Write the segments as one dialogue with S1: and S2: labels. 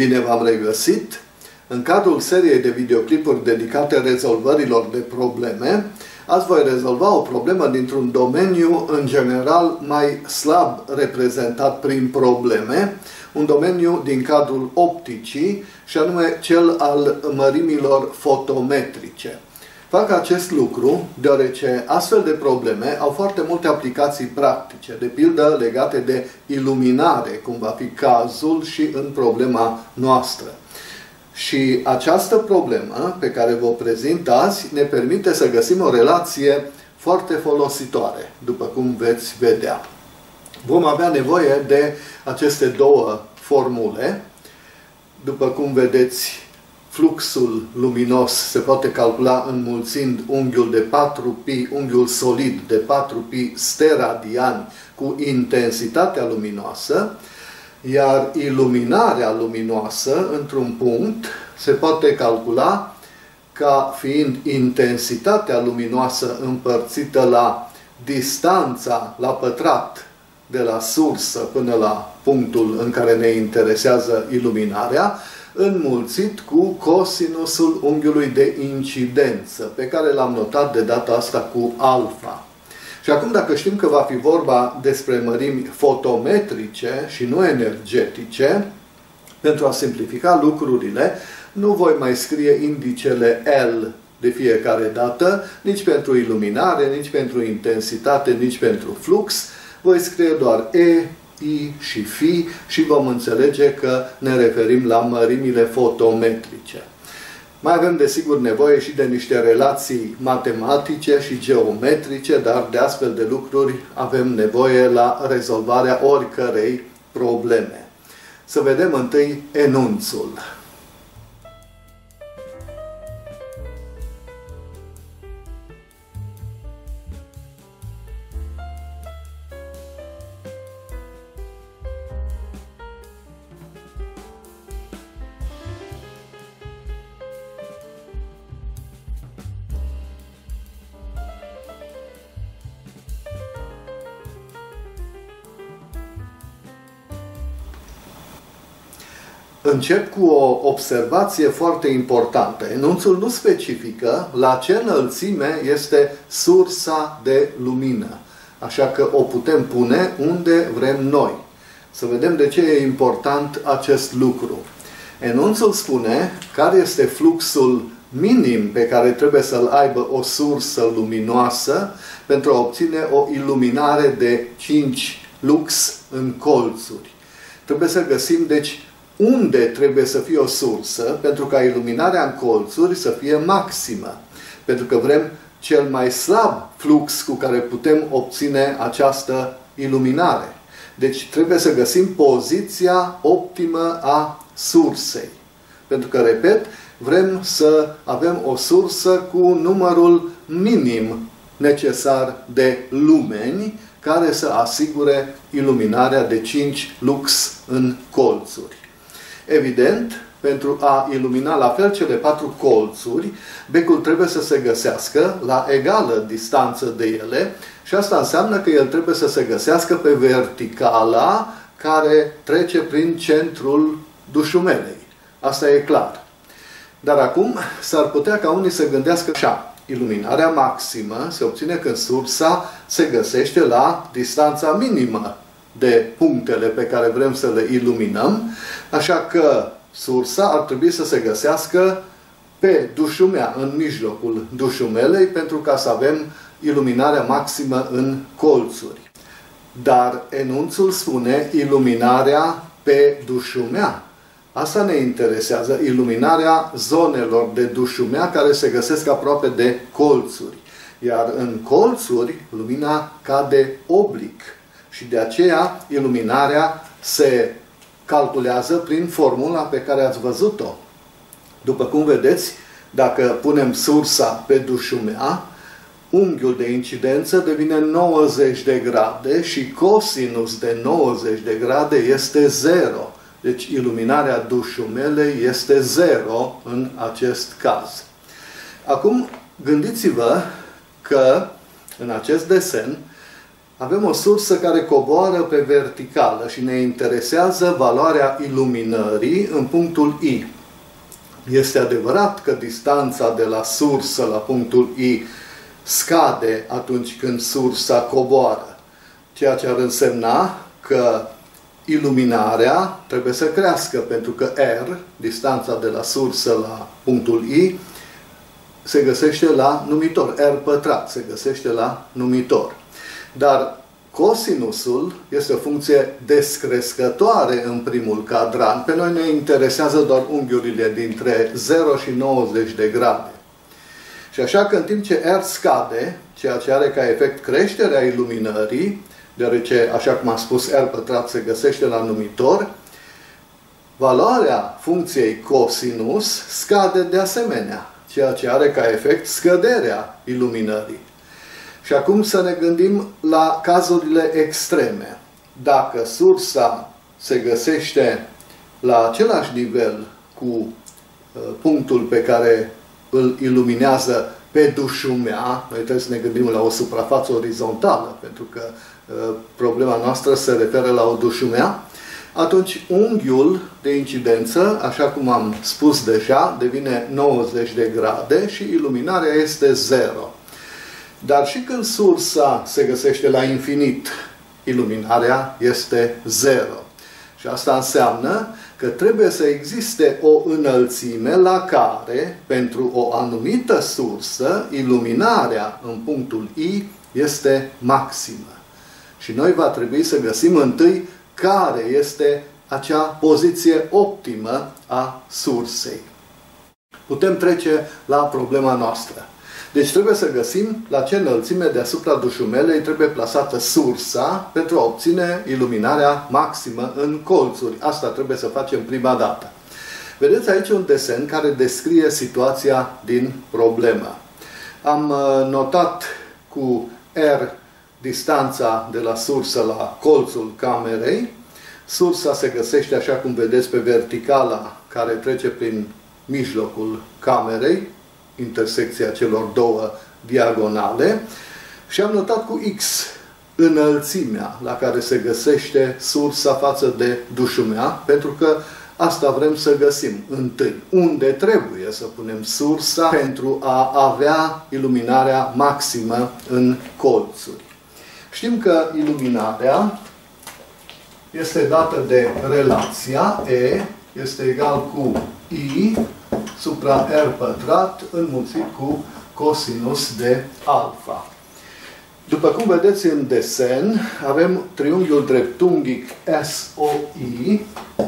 S1: Bine v-am regăsit! În cadrul seriei de videoclipuri dedicate rezolvărilor de probleme, azi voi rezolva o problemă dintr-un domeniu, în general, mai slab reprezentat prin probleme, un domeniu din cadrul opticii, și anume cel al mărimilor fotometrice. Fac acest lucru deoarece astfel de probleme au foarte multe aplicații practice, de pildă legate de iluminare, cum va fi cazul și în problema noastră. Și această problemă pe care vă prezint azi ne permite să găsim o relație foarte folositoare, după cum veți vedea. Vom avea nevoie de aceste două formule. După cum vedeți, fluxul luminos se poate calcula înmulțind unghiul de 4π, unghiul solid de 4π steradiani cu intensitatea luminoasă, iar iluminarea luminoasă într-un punct se poate calcula ca fiind intensitatea luminoasă împărțită la distanța la pătrat de la sursă până la punctul în care ne interesează iluminarea, înmulțit cu cosinusul unghiului de incidență, pe care l-am notat de data asta cu alfa. Și acum, dacă știm că va fi vorba despre mărimi fotometrice și nu energetice, pentru a simplifica lucrurile, nu voi mai scrie indicele L de fiecare dată, nici pentru iluminare, nici pentru intensitate, nici pentru flux. Voi scrie doar E, I și Φ și vom înțelege că ne referim la mărimile fotometrice. Mai avem, desigur, nevoie și de niște relații matematice și geometrice, dar de astfel de lucruri avem nevoie la rezolvarea oricărei probleme. Să vedem întâi enunțul. Încep cu o observație foarte importantă. Enunțul nu specifică la ce înălțime este sursa de lumină. Așa că o putem pune unde vrem noi. Să vedem de ce e important acest lucru. Enunțul spune care este fluxul minim pe care trebuie să-l aibă o sursă luminoasă pentru a obține o iluminare de 5 lux în colțuri. Trebuie să găsim, deci, unde trebuie să fie o sursă pentru ca iluminarea în colțuri să fie maximă. Pentru că vrem cel mai slab flux cu care putem obține această iluminare. Deci trebuie să găsim poziția optimă a sursei. Pentru că, repet, vrem să avem o sursă cu numărul minim necesar de lumeni care să asigure iluminarea de 5 lux în colțuri. Evident, pentru a ilumina la fel cele 4 colțuri, becul trebuie să se găsească la egală distanță de ele și asta înseamnă că el trebuie să se găsească pe verticala care trece prin centrul dușumelei. Asta e clar. Dar acum s-ar putea ca unii să gândească așa. Iluminarea maximă se obține când sursa se găsește la distanța minimă de punctele pe care vrem să le iluminăm, așa că sursa ar trebui să se găsească pe dușumea, în mijlocul dușumelei, pentru ca să avem iluminarea maximă în colțuri. Dar enunțul spune iluminarea pe dușumea. Asta ne interesează, iluminarea zonelor de dușumea care se găsesc aproape de colțuri. Iar în colțuri, lumina cade oblic. Și de aceea iluminarea se calculează prin formula pe care ați văzut-o. După cum vedeți, dacă punem sursa pe dușumea, unghiul de incidență devine 90 de grade și cosinus de 90 de grade este 0. Deci iluminarea dușumelei este 0 în acest caz. Acum gândiți-vă că în acest desen Avem o sursă care coboară pe verticală și ne interesează valoarea iluminării în punctul I. Este adevărat că distanța de la sursă la punctul I scade atunci când sursa coboară, ceea ce ar însemna că iluminarea trebuie să crească, pentru că R, distanța de la sursă la punctul I, se găsește la numitor. R pătrat se găsește la numitor. Dar cosinusul este o funcție descrescătoare în primul cadran. Pe noi ne interesează doar unghiurile dintre 0 și 90 de grade. Și așa că în timp ce R scade, ceea ce are ca efect creșterea iluminării, deoarece, așa cum am spus, R pătrat se găsește la numitor, valoarea funcției cosinus scade de asemenea, ceea ce are ca efect scăderea iluminării. Și acum să ne gândim la cazurile extreme. Dacă sursa se găsește la același nivel cu punctul pe care îl iluminează pe dușumea, noi trebuie să ne gândim la o suprafață orizontală, pentru că problema noastră se referă la o dușumea, atunci unghiul de incidență, așa cum am spus deja, devine 90 de grade și iluminarea este 0. Dar și când sursa se găsește la infinit, iluminarea este 0. Și asta înseamnă că trebuie să existe o înălțime la care, pentru o anumită sursă, iluminarea în punctul I este maximă. Și noi va trebui să găsim întâi care este acea poziție optimă a sursei. Putem trece la problema noastră. Deci trebuie să găsim la ce înălțime deasupra dușumelei trebuie plasată sursa pentru a obține iluminarea maximă în colțuri. Asta trebuie să facem prima dată. Vedeți aici un desen care descrie situația din problemă. Am notat cu R distanța de la sursă la colțul camerei. Sursa se găsește, așa cum vedeți, pe verticala care trece prin mijlocul camerei, intersecția celor două diagonale, și am notat cu X înălțimea la care se găsește sursa față de dușumea, pentru că asta vrem să găsim întâi. Unde trebuie să punem sursa pentru a avea iluminarea maximă în colțuri. Știm că iluminarea este dată de relația E este egal cu I supra R pătrat înmulțit cu cosinus de alfa. După cum vedeți în desen, avem triunghiul dreptunghic SOI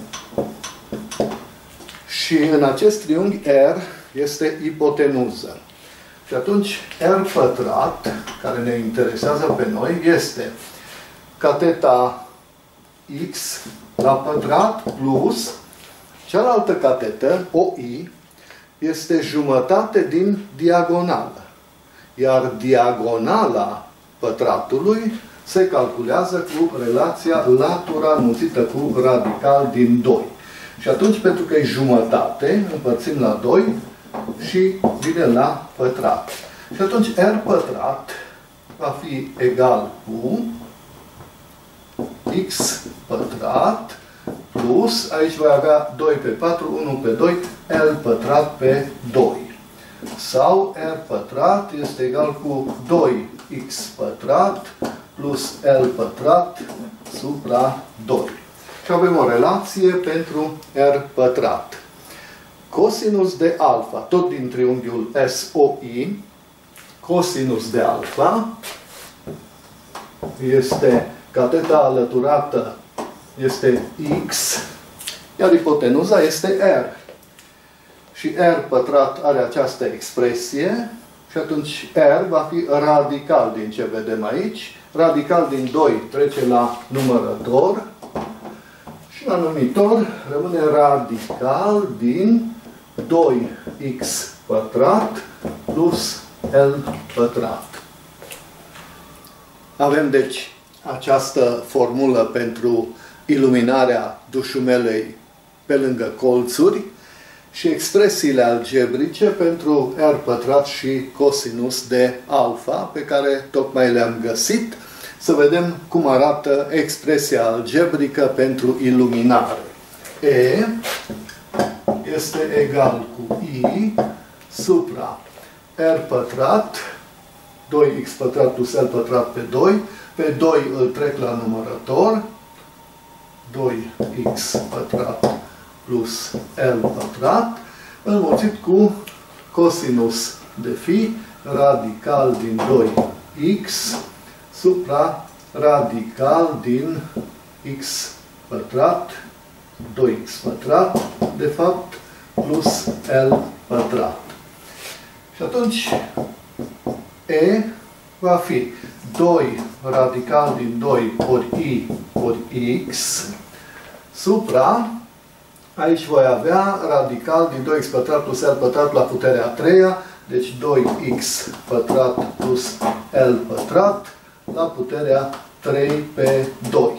S1: și în acest triunghi R este ipotenuză. Și atunci R pătrat, care ne interesează pe noi, este cateta X la pătrat plus cealaltă catetă, OI, este jumătate din diagonală. Iar diagonala pătratului se calculează cu relația latura înmulțită cu radical din 2. Și atunci, pentru că e jumătate, împărțim la 2 și vine la pătrat. Și atunci R pătrat va fi egal cu X pătrat plus, aici voi avea 2 pe 4, 1 pe 2, L pătrat pe 2. Sau R pătrat este egal cu 2X pătrat plus L pătrat supra 2. Și avem o relație pentru R pătrat. Cosinus de alfa, tot din triunghiul SOI, cosinus de alfa este cateta alăturată este X, iar ipotenuza este R. Și R pătrat are această expresie și atunci R va fi radical din ce vedem aici. Radical din 2 trece la numărător și la numitor rămâne radical din 2X pătrat plus L pătrat. Avem deci această formulă pentru iluminarea dușumelei pe lângă colțuri și expresiile algebrice pentru R pătrat și cosinus de alfa, pe care tocmai le-am găsit. Să vedem cum arată expresia algebrică pentru iluminare. E este egal cu I supra R pătrat, 2x pătrat plus L pătrat pe 2. Pe 2 îl trec la numărător, 2x pătrat plus L pătrat, înmulțit cu cosinus de phi, radical din 2x supra radical din x pătrat, 2x pătrat, de fapt, plus L pătrat. Și atunci, E va fi 2 radical din 2 ori I ori X supra, aici voi avea radical din 2x pătrat plus L pătrat la puterea a treia, deci 2x pătrat plus L pătrat la puterea 3 pe 2.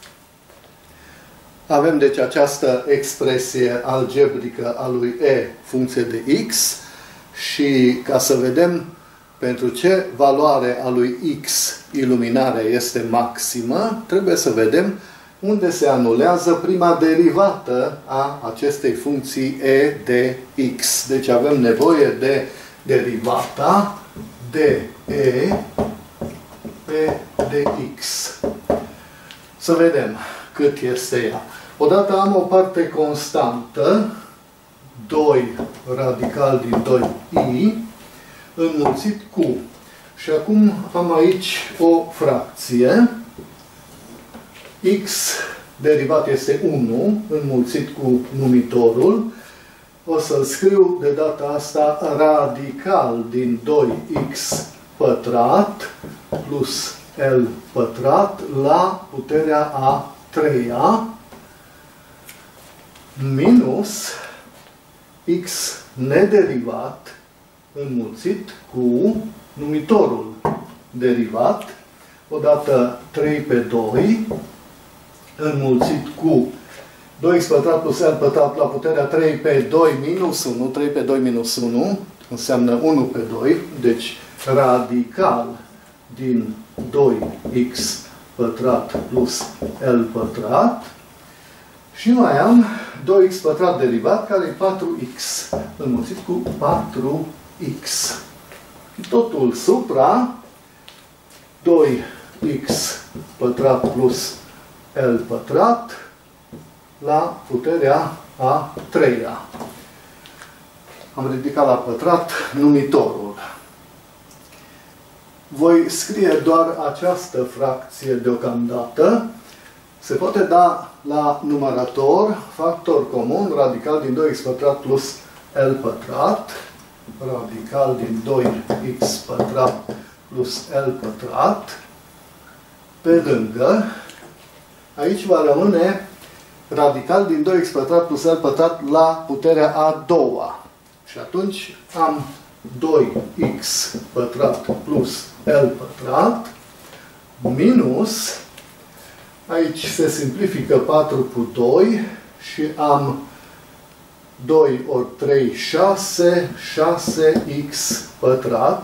S1: Avem deci această expresie algebrică a lui E funcție de X și ca să vedem pentru ce valoare a lui X iluminarea este maximă, trebuie să vedem unde se anulează prima derivată a acestei funcții E de X. Deci avem nevoie de derivata de E pe dx. Să vedem cât este ea. Odată am o parte constantă, 2 radical din 2i, înmulțit cu. Și acum am aici o fracție. X derivat este 1, înmulțit cu numitorul. O să-l scriu de data asta radical din 2x pătrat plus L pătrat la puterea a treia minus x nederivat înmulțit cu numitorul derivat, odată 3 pe 2, înmulțit cu 2x pătrat plus L pătrat la puterea 3 pe 2 minus 1, 3 pe 2 minus 1, înseamnă 1 pe 2, deci radical din 2x pătrat plus L pătrat. Și mai am 2x pătrat derivat, care e 4x, înmulțit cu 4x. Totul supra 2x pătrat plus L pătrat la puterea a treia. Am ridicat la pătrat numitorul. Voi scrie doar această fracție deocamdată. Se poate da la numărator factor comun radical din 2x pătrat plus L pătrat, radical din 2x pătrat plus L pătrat. Pe lângă, aici va rămâne radical din 2x pătrat plus L pătrat la puterea a doua. Și atunci am 2x pătrat plus L pătrat minus, aici se simplifică 4 cu 2 și am 2 ori 3, 6, 6x pătrat,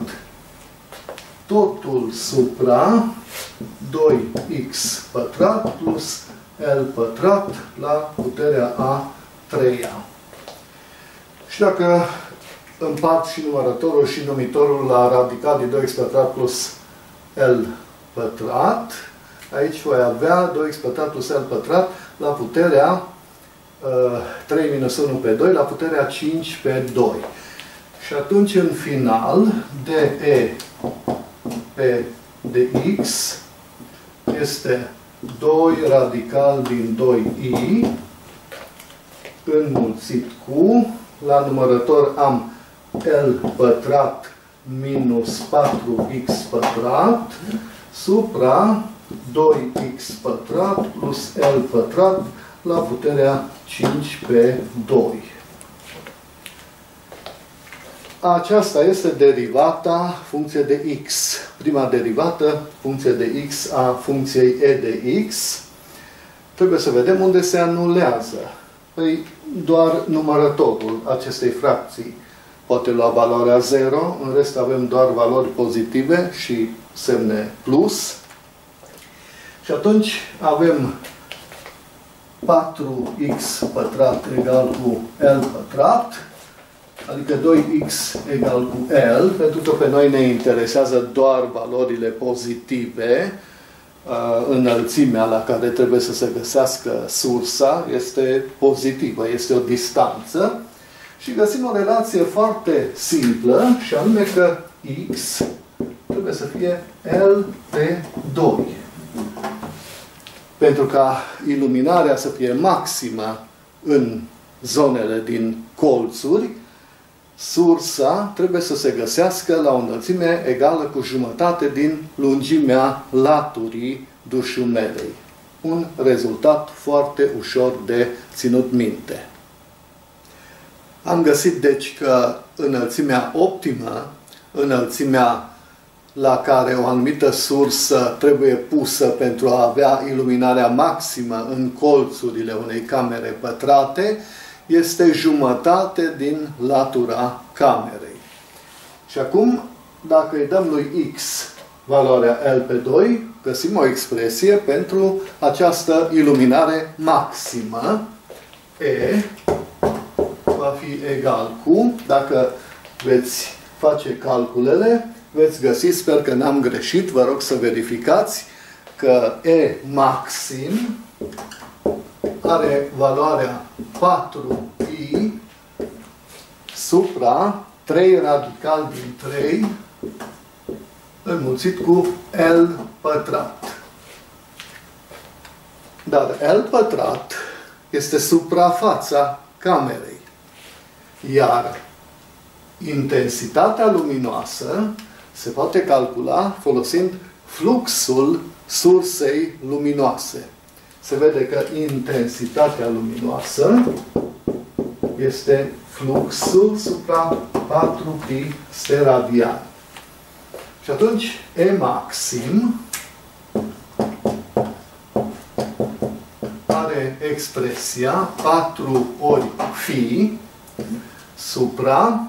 S1: totul supra 2x pătrat plus L pătrat la puterea a treia. Și dacă împart și numărătorul și numitorul la radical din 2x pătrat plus L pătrat, aici voi avea 2x pătrat plus L pătrat la puterea 3 minus 1 pe 2 la puterea 5 pe 2. Și atunci, în final, DE pe dx este 2 radical din 2i înmulțit cu, la numărător am L pătrat minus 4x pătrat supra 2x pătrat plus L pătrat la puterea 5 pe 2. Aceasta este derivata funcției de x. Prima derivată, funcție de x a funcției e de x. Trebuie să vedem unde se anulează. Păi doar numărătorul acestei fracții poate lua valoarea 0, în rest avem doar valori pozitive și semne plus. Și atunci avem 4x pătrat egal cu L pătrat, adică 2x egal cu L, pentru că pe noi ne interesează doar valorile pozitive. Înălțimea la care trebuie să se găsească sursa este pozitivă, este o distanță. Și găsim o relație foarte simplă, și anume că x trebuie să fie L pe 2. Pentru ca iluminarea să fie maximă în zonele din colțuri, sursa trebuie să se găsească la o înălțime egală cu jumătate din lungimea laturii dușumelei. Un rezultat foarte ușor de ținut minte. Am găsit deci că înălțimea optimă, înălțimea la care o anumită sursă trebuie pusă pentru a avea iluminarea maximă în colțurile unei camere pătrate, este jumătate din latura camerei. Și acum, dacă îi dăm lui x valoarea L pe 2, găsim o expresie pentru această iluminare maximă. E va fi egal cu, dacă veți face calculele, veți găsi, sper că n-am greșit, vă rog să verificați, că E maxim are valoarea 4i supra 3 radical din 3 înmulțit cu L pătrat. Dar L pătrat este suprafața camerei. Iar intensitatea luminoasă se poate calcula folosind fluxul sursei luminoase. Se vede că intensitatea luminoasă este fluxul supra 4pi steradian. Și atunci E maxim are expresia 4 ori fi supra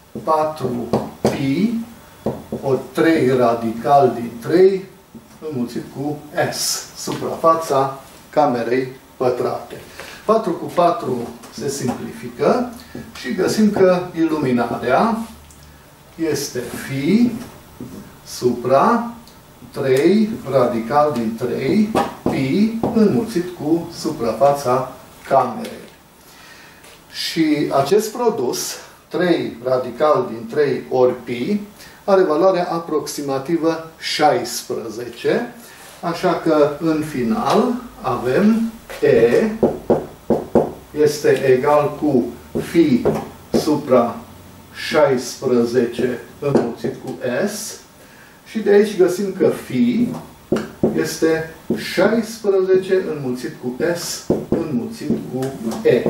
S1: 4pi ori 3 radical din 3 înmulțit cu S, suprafața camerei pătrate. 4 cu 4 se simplifică și găsim că iluminarea este fi supra 3 radical din 3 pi înmulțit cu suprafața camerei. Și acest produs, 3 radical din 3 ori pi, are valoarea aproximativă 16, așa că în final avem E este egal cu fi supra 16 înmulțit cu S și de aici găsim că fi este 16 înmulțit cu S înmulțit cu E.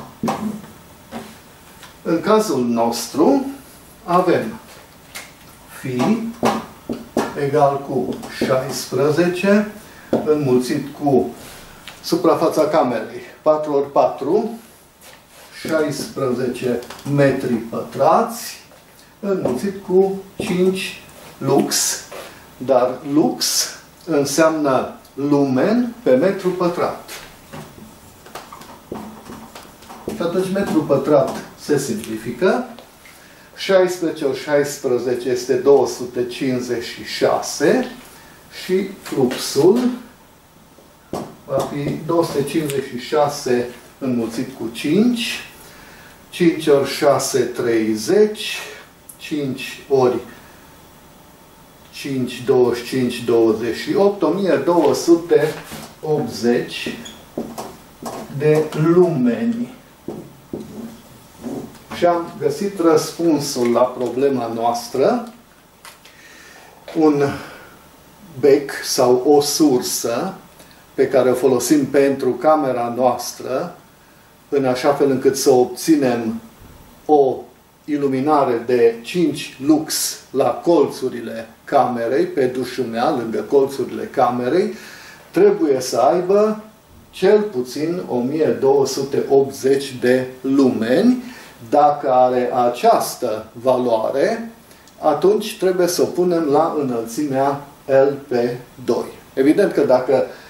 S1: În cazul nostru avem fi egal cu 16 înmulțit cu suprafața camerei 4 ori 4, 16 metri pătrați înmulțit cu 5 lux, dar lux înseamnă lumen pe metru pătrat. Și atunci metru pătrat se simplifică. 16 ori 16 este 256 și fluxul va fi 256 înmulțit cu 5. 5 ori 6, 30. 5 ori 5, 25, 28. 1280 de lumeni. Și am găsit răspunsul la problema noastră. Un bec sau o sursă pe care o folosim pentru camera noastră, în așa fel încât să obținem o iluminare de 5 lux la colțurile camerei, pe dușumea, lângă colțurile camerei, trebuie să aibă cel puțin 1280 de lumeni. Dacă are această valoare, atunci trebuie să o punem la înălțimea L pe 2. Evident că dacă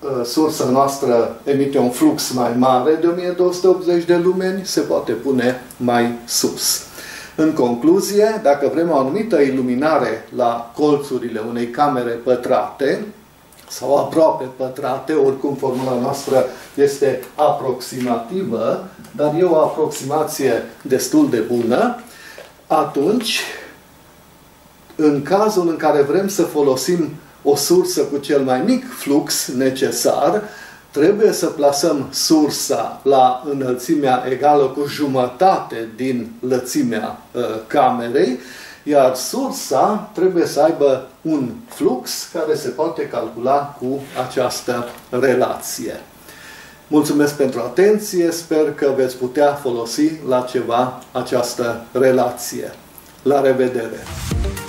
S1: sursa noastră emite un flux mai mare de 1280 de lumeni, se poate pune mai sus. În concluzie, dacă vrem o anumită iluminare la colțurile unei camere pătrate, sau aproape pătrate, oricum formula noastră este aproximativă, dar e o aproximație destul de bună, atunci, în cazul în care vrem să folosim o sursă cu cel mai mic flux necesar, trebuie să plasăm sursa la înălțimea egală cu jumătate din lățimea camerei, iar sursa trebuie să aibă un flux care se poate calcula cu această relație. Mulțumesc pentru atenție, sper că veți putea folosi la ceva această relație. La revedere!